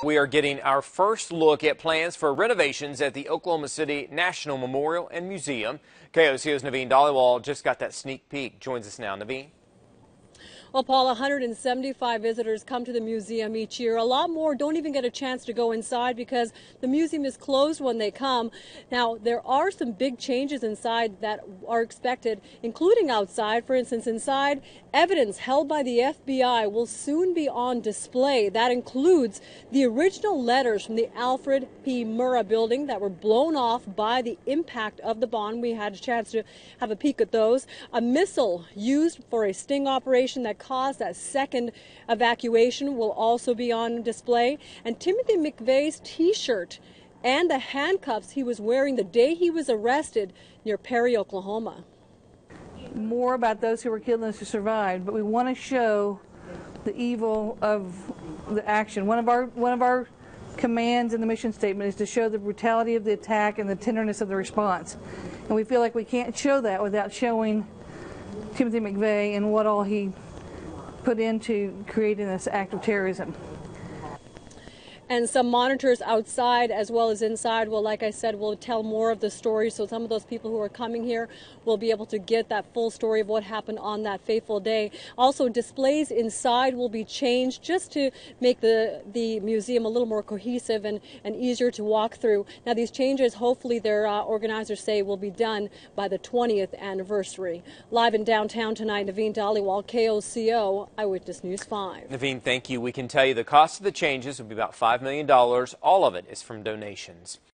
We are getting our first look at plans for renovations at the Oklahoma City National Memorial and Museum. KOCO's Naveen Dhaliwal just got that sneak peek. Joins us now. Naveen. Well, Paul, 175 visitors come to the museum each year. A lot more don't even get a chance to go inside because the museum is closed when they come. Now, there are some big changes inside that are expected, including outside. For instance, inside, evidence held by the FBI will soon be on display. That includes the original letters from the Alfred P. Murrah building that were blown off by the impact of the bomb. We had a chance to have a peek at those. A missile used for a sting operation that caused that second evacuation will also be on display. And Timothy McVeigh's T-shirt and the handcuffs he was wearing the day he was arrested near Perry, Oklahoma. More about those who were killed and those who survived, but we want to show the evil of the action. One of our commands in the mission statement is to show the brutality of the attack and the tenderness of the response. And we feel like we can't show that without showing Timothy McVeigh and what all he put into creating this act of terrorism. And some monitors outside as well as inside will, like I said, will tell more of the story. So some of those people who are coming here will be able to get that full story of what happened on that fateful day. Also, displays inside will be changed just to make the museum a little more cohesive and easier to walk through. Now, these changes, hopefully, their organizers say will be done by the 20th anniversary. Live in downtown tonight, Naveen Dhaliwal, KOCO, Eyewitness News 5. Naveen, thank you. We can tell you the cost of the changes will be about $5 million. All of it is from donations.